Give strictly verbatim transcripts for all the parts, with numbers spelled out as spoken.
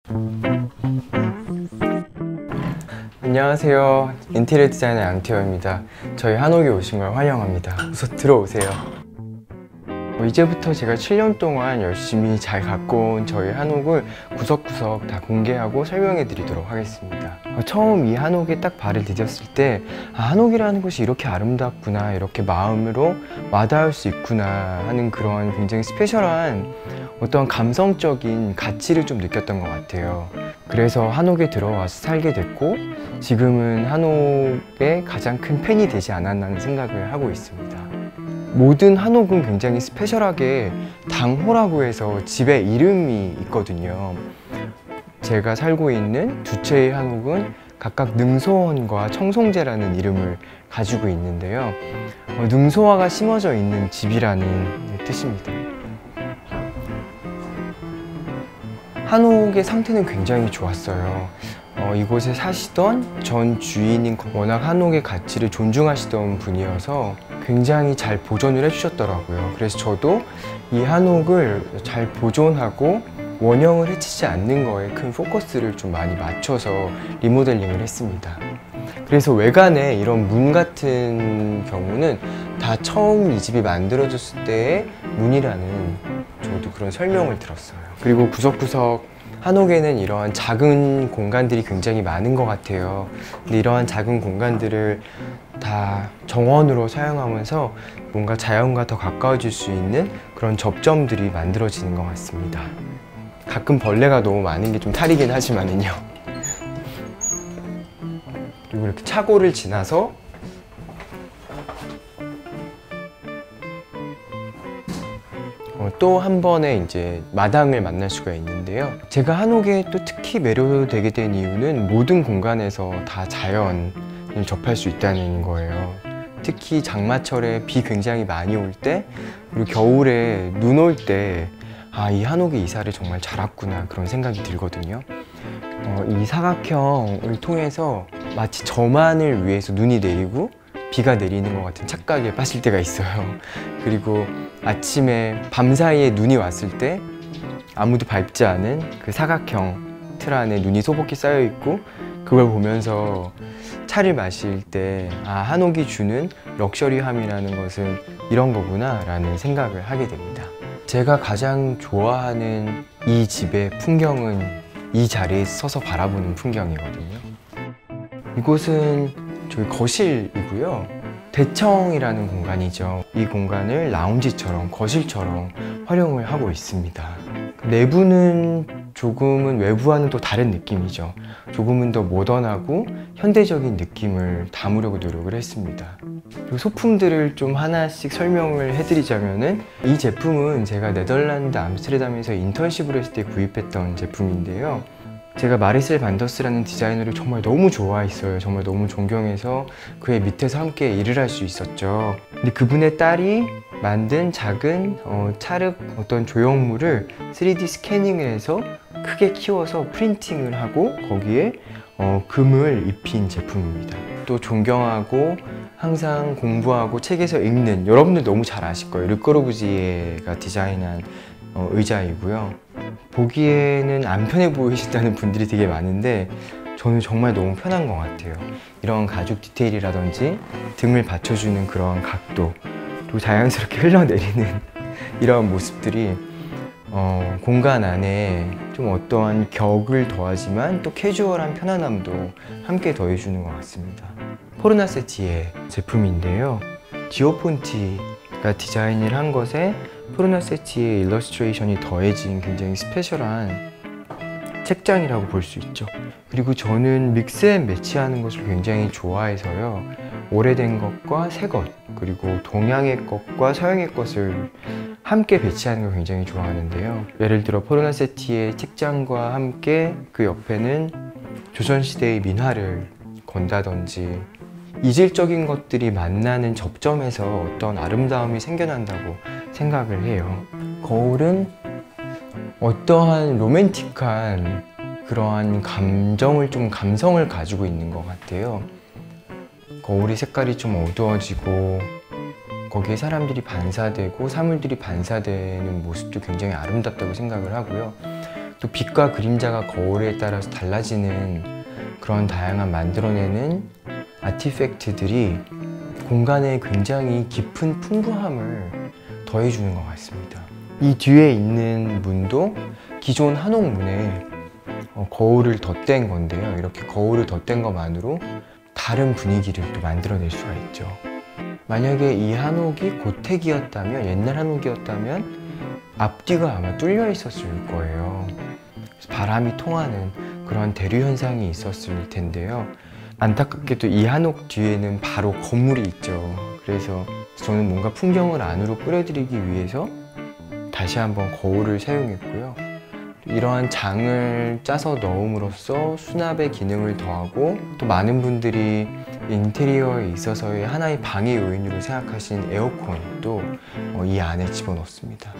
안녕하세요. 인테리어 디자이너 양태호입니다. 저희 한옥에 오신 걸 환영합니다. 우선 들어오세요. 이제부터 제가 칠 년 동안 열심히 잘 갖고 온 저희 한옥을 구석구석 다 공개하고 설명해 드리도록 하겠습니다. 처음 이 한옥에 딱 발을 디뎠을 때 아, 한옥이라는 곳이 이렇게 아름답구나, 이렇게 마음으로 와닿을 수 있구나 하는 그런 굉장히 스페셜한 어떤 감성적인 가치를 좀 느꼈던 것 같아요. 그래서 한옥에 들어와서 살게 됐고 지금은 한옥의 가장 큰 팬이 되지 않았나 하는 생각을 하고 있습니다. 모든 한옥은 굉장히 스페셜하게 당호라고 해서 집에 이름이 있거든요. 제가 살고 있는 두 채의 한옥은 각각 능소원과 청송제라는 이름을 가지고 있는데요. 어, 능소화가 심어져 있는 집이라는 뜻입니다. 한옥의 상태는 굉장히 좋았어요. 어, 이곳에 사시던 전 주인인 워낙 한옥의 가치를 존중하시던 분이어서 굉장히 잘 보존을 해주셨더라고요. 그래서 저도 이 한옥을 잘 보존하고 원형을 해치지 않는 거에 큰 포커스를 좀 많이 맞춰서 리모델링을 했습니다. 그래서 외관에 이런 문 같은 경우는 다 처음 이 집이 만들어졌을 때의 문이라는 저도 그런 설명을 들었어요. 그리고 구석구석 한옥에는 이러한 작은 공간들이 굉장히 많은 것 같아요. 근데 이러한 작은 공간들을 다 정원으로 사용하면서 뭔가 자연과 더 가까워질 수 있는 그런 접점들이 만들어지는 것 같습니다. 가끔 벌레가 너무 많은 게 좀 탈이긴 하지만은요. 그리고 이렇게 차고를 지나서 어, 또 한 번의 이제 마당을 만날 수가 있는데요. 제가 한옥에 또 특히 매료되게 된 이유는 모든 공간에서 다 자연을 접할 수 있다는 거예요. 특히 장마철에 비 굉장히 많이 올 때, 그리고 겨울에 눈 올 때 아, 이 한옥에 이사를 정말 잘 왔구나 그런 생각이 들거든요. 어, 이 사각형을 통해서 마치 저만을 위해서 눈이 내리고 비가 내리는 것 같은 착각에 빠질 때가 있어요. 그리고 아침에 밤사이에 눈이 왔을 때 아무도 밟지 않은 그 사각형 틀 안에 눈이 소복히 쌓여 있고 그걸 보면서 차를 마실 때 아, 한옥이 주는 럭셔리함이라는 것은 이런 거구나 라는 생각을 하게 됩니다. 제가 가장 좋아하는 이 집의 풍경은 이 자리에 서서 바라보는 풍경이거든요. 이곳은 저희 거실이고요. 대청이라는 공간이죠. 이 공간을 라운지처럼, 거실처럼 활용을 하고 있습니다. 내부는 조금은 외부와는 또 다른 느낌이죠. 조금은 더 모던하고 현대적인 느낌을 담으려고 노력을 했습니다. 그리고 소품들을 좀 하나씩 설명을 해드리자면은 이 제품은 제가 네덜란드 암스테르담에서 인턴십을 했을 때 구입했던 제품인데요. 제가 마리셀 반더스라는 디자이너를 정말 너무 좋아했어요. 정말 너무 존경해서 그의 밑에서 함께 일을 할 수 있었죠. 근데 그분의 딸이 만든 작은 어, 찰흙 어떤 조형물을 쓰리디 스캐닝을 해서 크게 키워서 프린팅을 하고 거기에 어, 금을 입힌 제품입니다. 또 존경하고 항상 공부하고 책에서 읽는, 여러분들 너무 잘 아실 거예요. 르꼬르부지에가 디자인한 어, 의자이고요. 보기에는 안 편해 보이신다는 분들이 되게 많은데 저는 정말 너무 편한 것 같아요. 이런 가죽 디테일이라든지 등을 받쳐주는 그런 각도, 그리고 자연스럽게 흘러내리는 이런 모습들이 어, 공간 안에 좀 어떠한 격을 더하지만 또 캐주얼한 편안함도 함께 더해주는 것 같습니다. 포르나세티의 제품인데요. 지오폰티가 디자인을 한 것에 포르나세티의 일러스트레이션이 더해진 굉장히 스페셜한 책장이라고 볼 수 있죠. 그리고 저는 믹스앤매치하는 것을 굉장히 좋아해서요. 오래된 것과 새 것, 그리고 동양의 것과 서양의 것을 함께 배치하는 걸 굉장히 좋아하는데요. 예를 들어 포르나세티의 책장과 함께 그 옆에는 조선시대의 민화를 건다든지 이질적인 것들이 만나는 접점에서 어떤 아름다움이 생겨난다고 생각을 해요. 거울은 어떠한 로맨틱한 그러한 감정을 좀 감성을 가지고 있는 것 같아요. 거울이 색깔이 좀 어두워지고 거기에 사람들이 반사되고 사물들이 반사되는 모습도 굉장히 아름답다고 생각을 하고요. 또 빛과 그림자가 거울에 따라서 달라지는 그런 다양한 만들어내는 아티팩트들이 공간에 굉장히 깊은 풍부함을 더해주는 것 같습니다. 이 뒤에 있는 문도 기존 한옥문에 거울을 덧댄 건데요. 이렇게 거울을 덧댄 것만으로 다른 분위기를 또 만들어낼 수가 있죠. 만약에 이 한옥이 고택이었다면, 옛날 한옥이었다면 앞뒤가 아마 뚫려 있었을 거예요. 바람이 통하는 그런 대류 현상이 있었을 텐데요. 안타깝게도 이 한옥 뒤에는 바로 건물이 있죠. 그래서 저는 뭔가 풍경을 안으로 끌어들이기 위해서 다시 한번 거울을 사용했고요. 이러한 장을 짜서 넣음으로써 수납의 기능을 더하고, 또 많은 분들이 인테리어에 있어서의 하나의 방해 요인으로 생각하신 에어컨도 이 안에 집어넣습니다.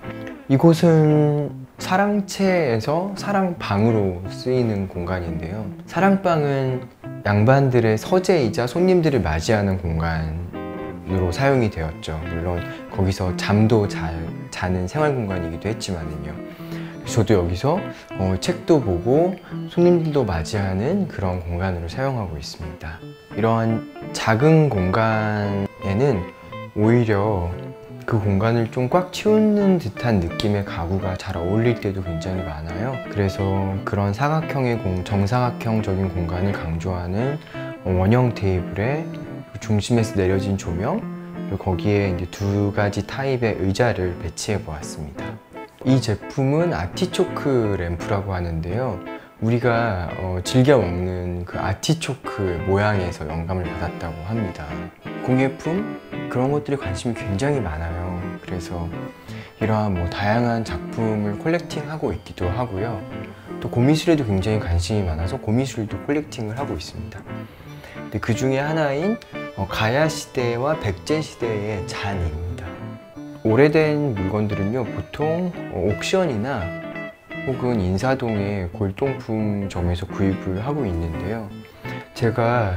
이곳은 사랑채에서 사랑방으로 쓰이는 공간인데요. 사랑방은 양반들의 서재이자 손님들을 맞이하는 공간으로 사용이 되었죠. 물론 거기서 잠도 잘 자는 생활 공간이기도 했지만요. 저도 여기서 어, 책도 보고 손님들도 맞이하는 그런 공간으로 사용하고 있습니다. 이러한 작은 공간에는 오히려 그 공간을 좀 꽉 채우는 듯한 느낌의 가구가 잘 어울릴 때도 굉장히 많아요. 그래서 그런 사각형의 공, 정사각형적인 공간을 강조하는 원형 테이블에 중심에서 내려진 조명, 그리고 거기에 이제 두 가지 타입의 의자를 배치해 보았습니다. 이 제품은 아티초크 램프라고 하는데요. 우리가 어, 즐겨 먹는 그 아티초크 모양에서 영감을 받았다고 합니다. 공예품? 그런 것들에 관심이 굉장히 많아요. 그래서 이러한 뭐 다양한 작품을 콜렉팅하고 있기도 하고요. 또 고미술에도 굉장히 관심이 많아서 고미술도 콜렉팅을 하고 있습니다. 근데 그 중에 하나인 어, 가야 시대와 백제 시대의 잔입니다. 오래된 물건들은요, 보통 옥션이나 혹은 인사동의 골동품점에서 구입을 하고 있는데요. 제가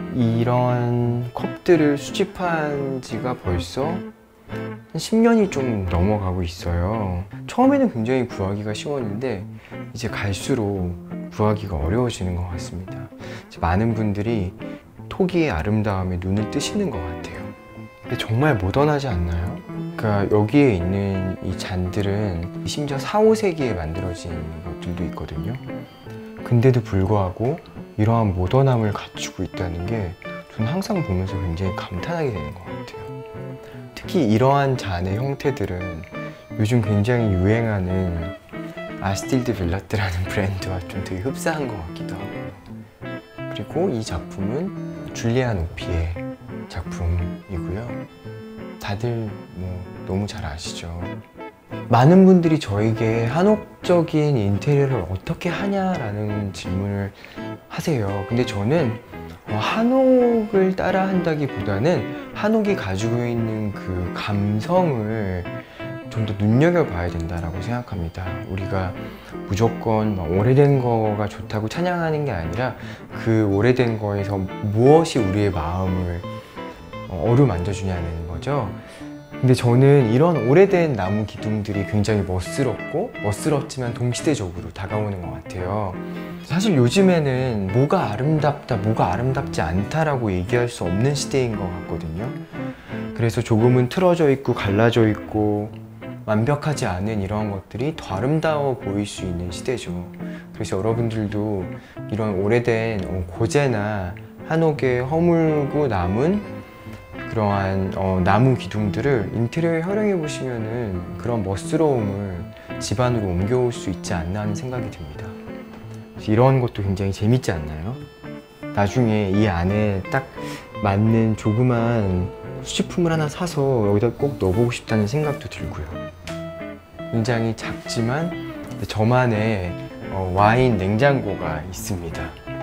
이런 컵들을 수집한 지가 벌써 한 십 년이 좀 넘어가고 있어요. 처음에는 굉장히 구하기가 쉬웠는데 이제 갈수록 구하기가 어려워지는 것 같습니다. 많은 분들이 토기의 아름다움에 눈을 뜨시는 것 같아요. 근데 정말 모던하지 않나요? 그러니까 여기에 있는 이 잔들은 심지어 사, 오 세기에 만들어진 것들도 있거든요. 근데도 불구하고 이러한 모던함을 갖추고 있다는 게 저는 항상 보면서 굉장히 감탄하게 되는 것 같아요. 특히 이러한 잔의 형태들은 요즘 굉장히 유행하는 아스틸드 빌라트라는 브랜드와 좀 되게 흡사한 것 같기도 하고요. 그리고 이 작품은 줄리안 오피의 작품이고요. 다들 뭐 너무 잘 아시죠. 많은 분들이 저에게 한옥적인 인테리어를 어떻게 하냐라는 질문을 하세요. 근데 저는 한옥을 따라 한다기보다는 한옥이 가지고 있는 그 감성을 좀 더 눈여겨봐야 된다라고 생각합니다. 우리가 무조건 오래된 거가 좋다고 찬양하는 게 아니라 그 오래된 거에서 무엇이 우리의 마음을 어루만져주냐는 거죠. 근데 저는 이런 오래된 나무 기둥들이 굉장히 멋스럽고 멋스럽지만 동시대적으로 다가오는 것 같아요. 사실 요즘에는 뭐가 아름답다, 뭐가 아름답지 않다라고 얘기할 수 없는 시대인 것 같거든요. 그래서 조금은 틀어져 있고 갈라져 있고 완벽하지 않은 이런 것들이 더 아름다워 보일 수 있는 시대죠. 그래서 여러분들도 이런 오래된 고제나 한옥에 허물고 남은 그러한 어, 나무 기둥들을 인테리어에 활용해 보시면은 그런 멋스러움을 집 안으로 옮겨올 수 있지 않나 하는 생각이 듭니다. 이런 것도 굉장히 재밌지 않나요? 나중에 이 안에 딱 맞는 조그만 수집품을 하나 사서 여기다 꼭 넣어보고 싶다는 생각도 들고요. 굉장히 작지만 저만의 어, 와인 냉장고가 있습니다.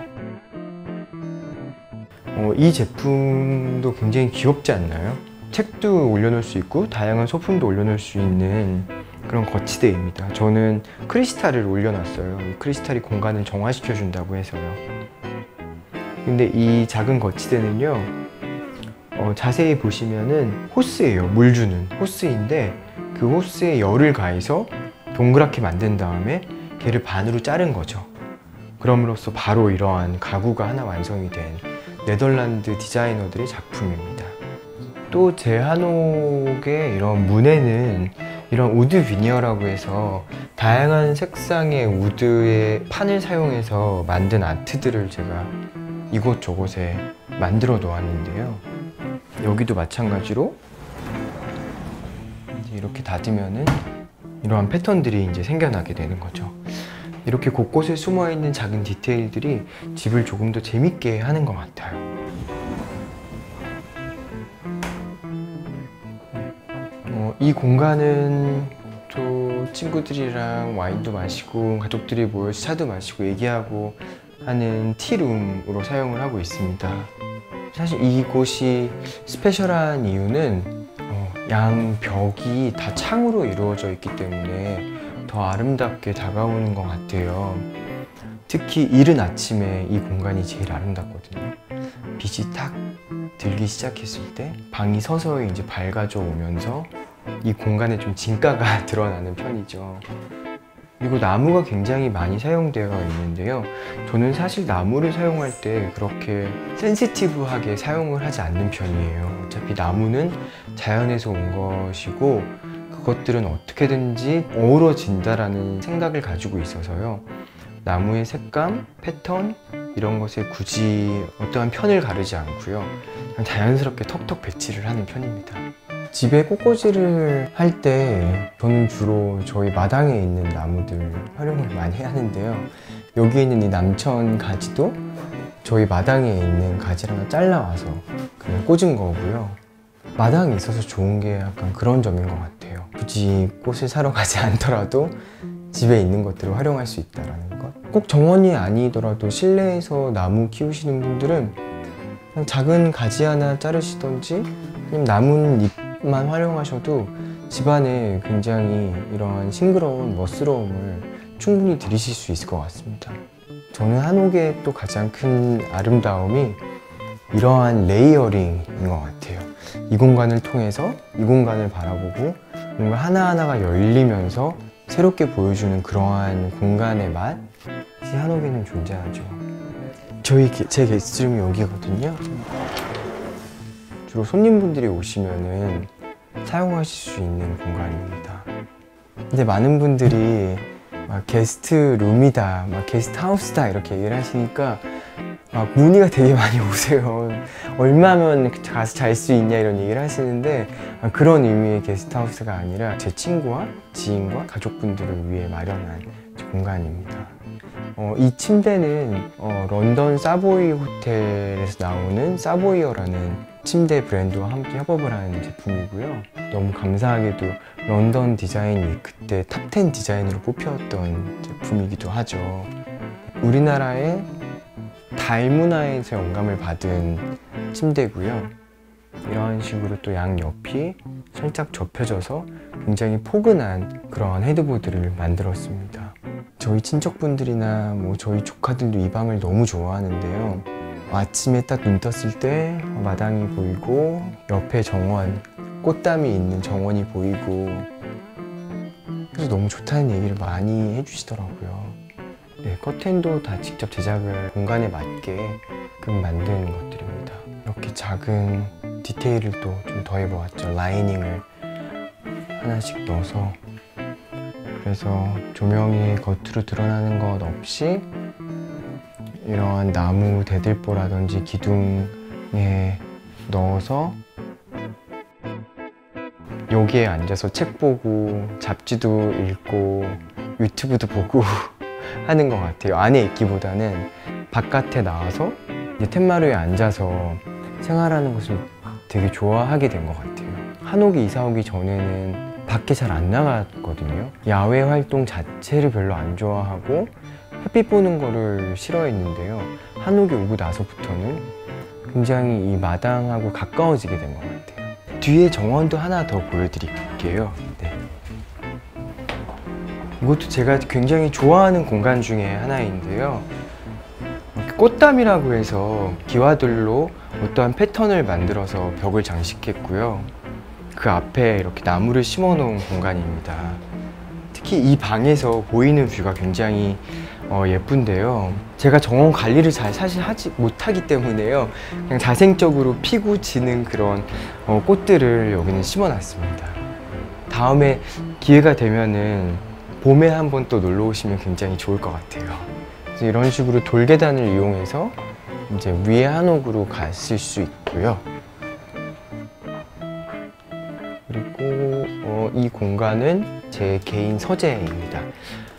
어, 이 제품도 굉장히 귀엽지 않나요? 책도 올려놓을 수 있고 다양한 소품도 올려놓을 수 있는 그런 거치대입니다. 저는 크리스탈을 올려놨어요. 이 크리스탈이 공간을 정화시켜 준다고 해서요. 근데 이 작은 거치대는요, 어, 자세히 보시면은 호스예요. 물 주는 호스인데 그 호스에 열을 가해서 동그랗게 만든 다음에 걔를 반으로 자른 거죠. 그럼으로써 바로 이러한 가구가 하나 완성이 된 네덜란드 디자이너들의 작품입니다. 또 제 한옥의 이런 문에는 이런 우드 비니어라고 해서 다양한 색상의 우드의 판을 사용해서 만든 아트들을 제가 이곳저곳에 만들어 놓았는데요. 여기도 마찬가지로 이제 이렇게 닫으면은 이러한 패턴들이 이제 생겨나게 되는 거죠. 이렇게 곳곳에 숨어 있는 작은 디테일들이 집을 조금 더 재밌게 하는 것 같아요. 어, 이 공간은 또 친구들이랑 와인도 마시고 가족들이 모여서 차도 마시고 얘기하고 하는 티룸으로 사용을 하고 있습니다. 사실 이곳이 스페셜한 이유는 어, 양 벽이 다 창으로 이루어져 있기 때문에 더 아름답게 다가오는 것 같아요. 특히 이른 아침에 이 공간이 제일 아름답거든요. 빛이 탁 들기 시작했을 때 방이 서서히 이제 밝아져 오면서 이 공간에 좀 진가가 드러나는 편이죠. 그리고 나무가 굉장히 많이 사용되어 있는데요. 저는 사실 나무를 사용할 때 그렇게 센시티브하게 사용을 하지 않는 편이에요. 어차피 나무는 자연에서 온 것이고 그것들은 어떻게든지 어우러진다라는 생각을 가지고 있어서요. 나무의 색감, 패턴 이런 것에 굳이 어떠한 편을 가르지 않고요. 그냥 자연스럽게 턱턱 배치를 하는 편입니다. 집에 꽃꽂이를 할 때 저는 주로 저희 마당에 있는 나무들 활용을 많이 하는데요. 여기 있는 이 남천 가지도 저희 마당에 있는 가지를 하나 잘라와서 그냥 꽂은 거고요. 마당에 있어서 좋은 게 약간 그런 점인 것 같아요. 굳이 꽃을 사러 가지 않더라도 집에 있는 것들을 활용할 수 있다는 것. 꼭 정원이 아니더라도 실내에서 나무 키우시는 분들은 그냥 작은 가지 하나 자르시던지 그냥 남은 잎만 활용하셔도 집안에 굉장히 이러한 싱그러운 멋스러움을 충분히 들이실 수 있을 것 같습니다. 저는 한옥의 또 가장 큰 아름다움이 이러한 레이어링인 것 같아요. 이 공간을 통해서 이 공간을 바라보고 뭔가 하나하나가 열리면서 새롭게 보여주는 그러한 공간의 맛이 한옥에는 존재하죠. 저희 제 게스트룸이 여기거든요. 주로 손님분들이 오시면은 사용하실 수 있는 공간입니다. 근데 많은 분들이 막 게스트룸이다, 막 게스트하우스다 이렇게 얘기를 하시니까 막 문의가 되게 많이 오세요. 얼마면 가서 잘 수 있냐 이런 얘기를 하시는데 그런 의미의 게스트하우스가 아니라 제 친구와 지인과 가족분들을 위해 마련한 공간입니다. 어, 이 침대는 어, 런던 사보이 호텔에서 나오는 사보이어라는 침대 브랜드와 함께 협업을 한 제품이고요. 너무 감사하게도 런던 디자인 위크 때 탑 텐 디자인으로 뽑혔던 제품이기도 하죠. 우리나라의 달 문화에서 영감을 받은 침대고요. 이런 식으로 또 양옆이 살짝 접혀져서 굉장히 포근한 그런 헤드보드를 만들었습니다. 저희 친척분들이나 뭐 저희 조카들도 이 방을 너무 좋아하는데요. 아침에 딱 눈 떴을 때 마당이 보이고 옆에 정원, 꽃담이 있는 정원이 보이고 그래서 너무 좋다는 얘기를 많이 해주시더라고요. 네, 커튼도 다 직접 제작을 공간에 맞게 만든 것들입니다. 이렇게 작은 디테일을 또 좀 더해보았죠. 라이닝을 하나씩 넣어서 그래서 조명이 겉으로 드러나는 것 없이 이러한 나무 대들보라든지 기둥에 넣어서 여기에 앉아서 책 보고 잡지도 읽고 유튜브도 보고 하는 것 같아요. 안에 있기보다는 바깥에 나와서 이제 텐마루에 앉아서 생활하는 것을 되게 좋아하게 된 것 같아요. 한옥에 이사 오기 전에는 밖에 잘 안 나갔거든요. 야외 활동 자체를 별로 안 좋아하고 햇빛 보는 거를 싫어했는데요. 한옥에 오고 나서부터는 굉장히 이 마당하고 가까워지게 된 것 같아요. 뒤에 정원도 하나 더 보여드릴게요. 네. 이것도 제가 굉장히 좋아하는 공간 중에 하나인데요. 꽃담이라고 해서 기와들로 어떠한 패턴을 만들어서 벽을 장식했고요. 그 앞에 이렇게 나무를 심어 놓은 공간입니다. 특히 이 방에서 보이는 뷰가 굉장히 어, 예쁜데요. 제가 정원 관리를 잘 사실 하지 못하기 때문에요. 그냥 자생적으로 피고 지는 그런 어, 꽃들을 여기는 심어놨습니다. 다음에 기회가 되면은 봄에 한번 또 놀러 오시면 굉장히 좋을 것 같아요. 그래서 이런 식으로 돌계단을 이용해서 이제 위에 한옥으로 가실 수 있고요. 그리고 어, 이 공간은 제 개인 서재입니다.